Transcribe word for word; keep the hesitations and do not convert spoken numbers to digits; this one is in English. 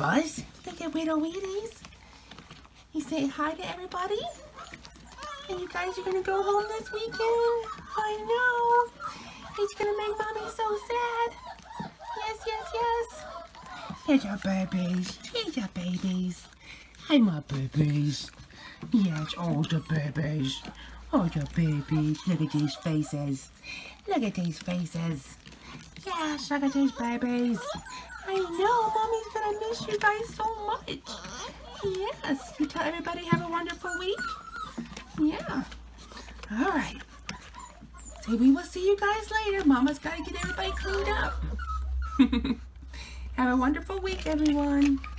Buzz, look at Widow Wheaties. He's saying hi to everybody. And you guys are gonna go home this weekend? I know. He's gonna make Mommy so sad. Yes, yes, yes. Here's your babies. Here's your babies. Hi, my babies. Yes, all the babies. All the babies. Look at these faces. Look at these faces. Yes, look at these babies. I know, Mommy's gonna miss you guys so much. Yes, you tell everybody have a wonderful week. Yeah. All right. So we will see you guys later. Mama's got to get everybody cleaned up. Have a wonderful week, everyone.